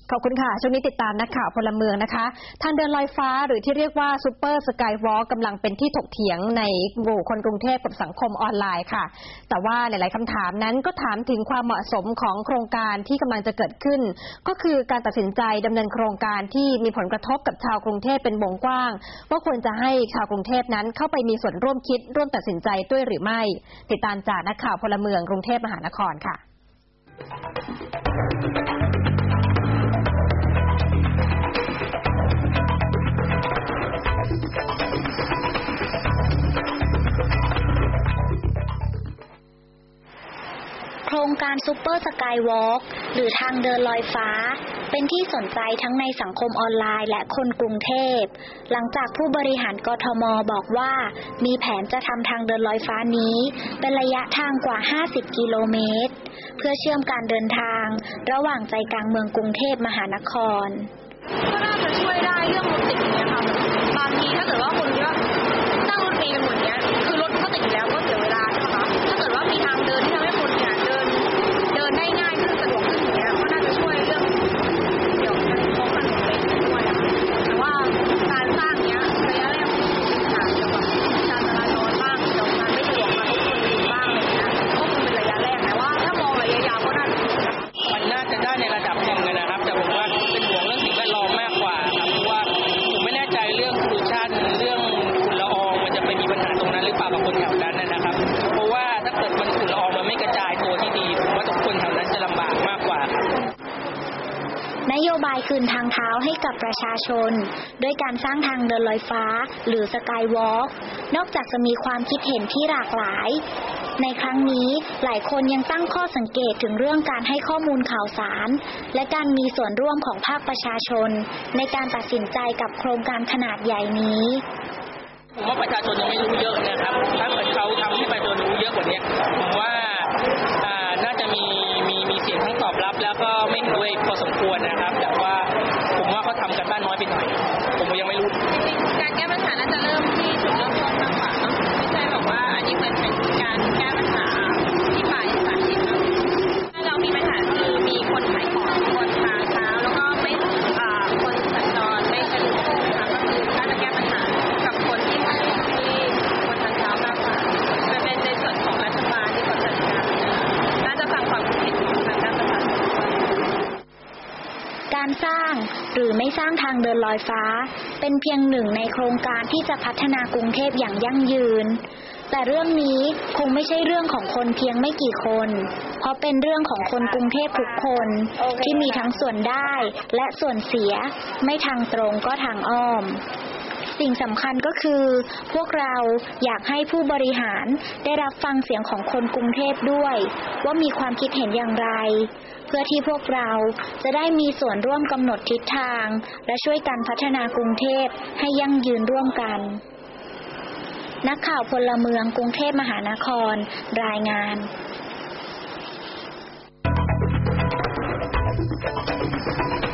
ขอบคุณค่ะช่วงนี้ติดตามนักข่าวพลเมืองนะคะทางเดินลอยฟ้าหรือที่เรียกว่าซูเปอร์สกายวอล์กกำลังเป็นที่ถกเถียงในหมู่คนกรุงเทพกับสังคมออนไลน์ค่ะแต่ว่าหลายๆคำถามนั้นก็ถามถึงความเหมาะสมของโครงการที่กำลังจะเกิดขึ้นก็คือการตัดสินใจดำเนินโครงการที่มีผลกระทบกับชาวกรุงเทพเป็นวงกว้างว่าควรจะให้ชาวกรุงเทพนั้นเข้าไปมีส่วนร่วมคิดร่วมตัดสินใจด้วยหรือไม่ติดตามจากนักข่าวพลเมืองกรุงเทพมหานครค่ะโครงการซุปเปอร์สกายวอล์กหรือทางเดินลอยฟ้าเป็นที่สนใจทั้งในสังคมออนไลน์และคนกรุงเทพหลังจากผู้บริหารกทม.บอกว่ามีแผนจะทำทางเดินลอยฟ้านี้เป็นระยะทางกว่า50กิโลเมตรเพื่อเชื่อมการเดินทางระหว่างใจกลางเมืองกรุงเทพมหานครก็น่าจะช่วยได้เรื่องรถติดเนี่ยค่ะบางทีถ้าเกิดว่าคนก็นั่งรถเมล์กันหมดเนี้ยคือรถก็ติดอยู่แล้วก็เสียเวลาใช่ไหมคะถ้าเกิดว่ามีทางเดินที่ทำให้คนเนี่ยเดินได้ง่ายขึ้นสะดวกขึ้นอย่างเงี้ยก็น่าจะช่วยเรื่องเกี่ยวกับท้องถนนอะไรด้วยอะแต่ว่าการสร้างเนี้ยระยะแรกมีปัญหาเกี่ยวกับการจราจรบ้างเกี่ยวกับการไม่สะดวกมาทุกคนอื่นบ้างอะไรเงี้ยก็คงเป็นระยะแรกแต่ว่าถ้ามองระยะยาวก็น่าจะมันน่าจะได้ในระดับหนึ่งนะครับแต่ผมว่าเป็นห่วงเรื่องสิ่งแวดล้อมมากกว่าครับเพราะว่าผมไม่แน่ใจเรื่องพอลูชันเรื่องฝุ่นละอองมันจะไปมีปัญหาตรงนั้นหรือเปล่ากับคนแถวนั้นนะครับเพราะว่าถ้าเกิดมันฝุ่นละอองมันไม่กระจายตัวที่ดีผมว่าทุกคนแถวนั้นจะลำบากมากกว่าครับนโยบายคืนทางเท้าให้กับประชาชนด้วยการสร้างทางเดินลอยฟ้าหรือสกายวอล์กนอกจากจะมีความคิดเห็นที่หลากหลายในครั้งนี้หลายคนยังตั้งข้อสังเกตถึงเรื่องการให้ข้อมูลข่าวสารและการมีส่วนร่วมของภาคประชาชนในการตัดสินใจกับโครงการขนาดใหญ่นี้ผมว่าประชาชนยังไม่รู้เยอะนะครับถ้าเกิดเขาทำให้ประชาชนรู้เยอะกว่านี้ผมว่าน่าจะมีเสียงทั้งตอบรับแล้วก็ไม่เห็นด้วยพอสมควรนะครับแต่ว่าผมว่าเขาทำกันบ้านน้อยไปหน่อยผมยังไม่รู้การแก้ปัญหาน่าจะเริ่มที่จุดเริ่มต้นมากกว่าเนาะไม่ใช่แบบว่าอันนี้เป็นการแก้ปัญหาที่ปลายสาเหตุนะถ้าเรามีปัญหาคือมีคนขายของคนทางเท้าแล้วก็ไม่คนสัญจรไม่สะดวกนะคะก็คือการจะแก้ปัญหากับคนที่ขายของที่คนทางเท้ามากกว่ามันเป็นในส่วนของรัฐบาลที่เขาจัดการน่าจะฟังความคิดเห็นของทางด้านประชาชนการสร้างหรือไม่สร้างทางเดินลอยฟ้าเป็นเพียงหนึ่งในโครงการที่จะพัฒนากรุงเทพอย่างยั่งยืนแต่เรื่องนี้คงไม่ใช่เรื่องของคนเพียงไม่กี่คนเพราะเป็นเรื่องของคนกรุงเทพทุกคนที่มีทั้งส่วนได้และส่วนเสียไม่ทางตรงก็ทางอ้อมสิ่งสำคัญก็คือพวกเราอยากให้ผู้บริหารได้รับฟังเสียงของคนกรุงเทพด้วยว่ามีความคิดเห็นอย่างไรเพื่อที่พวกเราจะได้มีส่วนร่วมกำหนดทิศทางและช่วยกันพัฒนากรุงเทพให้ยั่งยืนร่วมกันนักข่าวพลเมืองกรุงเทพมหานครรายงาน